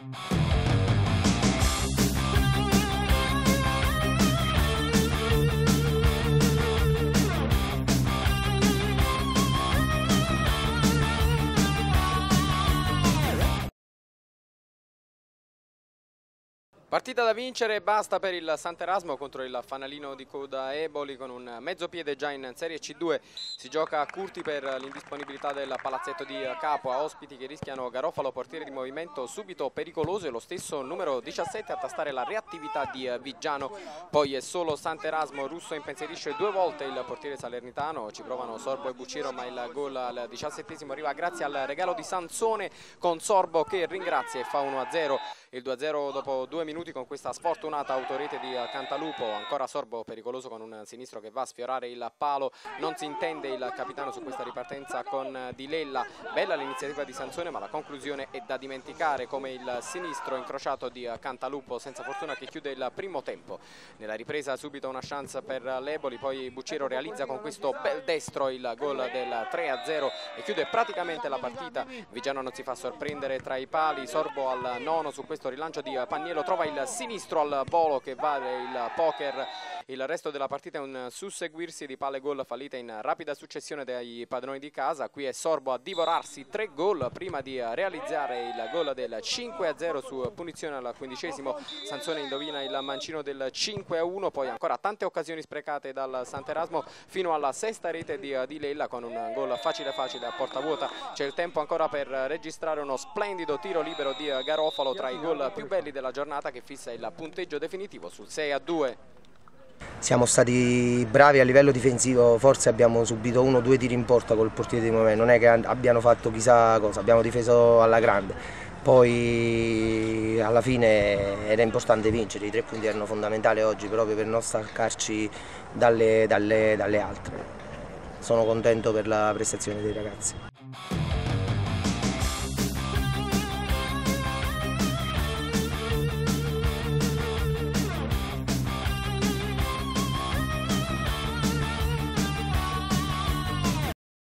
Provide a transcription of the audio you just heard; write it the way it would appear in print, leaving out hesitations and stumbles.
Partita da vincere e basta per il Sant'Erasmo contro il fanalino di coda Eboli con un mezzo piede già in Serie C2. Si gioca a Curti per l'indisponibilità del palazzetto di Capua, ospiti che rischiano Garofalo, portiere di movimento subito pericoloso, e lo stesso numero 17 a tastare la reattività di Viggiano. Poi è solo Sant'Erasmo, Russo impensierisce due volte il portiere salernitano, ci provano Sorbo e Buciro, ma il gol al 17esimo arriva grazie al regalo di Sansone, con Sorbo che ringrazia e fa 1-0. Il 2-0 dopo 2 minuti con questa sfortunata autorete di Cantalupo. Ancora Sorbo pericoloso con un sinistro che va a sfiorare il palo, non si intende il capitano su questa ripartenza con Di Lella. Bella l'iniziativa di Sansone, ma la conclusione è da dimenticare, come il sinistro incrociato di Cantalupo senza fortuna che chiude il primo tempo. Nella ripresa subito una chance per l'Eboli, poi Bucero realizza con questo bel destro il gol del 3-0 e chiude praticamente la partita. Viggiano non si fa sorprendere tra i pali, Sorbo al nono su questo rilancio di Pagniello trova il sinistro al volo che vale il poker. Il resto della partita è un susseguirsi di palle gol fallite in rapida successione dai padroni di casa. Qui è Sorbo a divorarsi 3 gol prima di realizzare il gol del 5-0 su punizione al 15esimo. Sansone indovina il mancino del 5-1, poi ancora tante occasioni sprecate dal Sant'Erasmo fino alla sesta rete di Lella con un gol facile a porta vuota. C'è il tempo ancora per registrare uno splendido tiro libero di Garofalo, tra i gol più belli della giornata, che fissa il punteggio definitivo sul 6-2. Siamo stati bravi a livello difensivo, forse abbiamo subito 1 o 2 tiri in porta col portiere di movimento, non è che abbiano fatto chissà cosa, abbiamo difeso alla grande. Poi alla fine era importante vincere, i 3 punti erano fondamentali oggi proprio per non staccarci dalle altre. Sono contento per la prestazione dei ragazzi.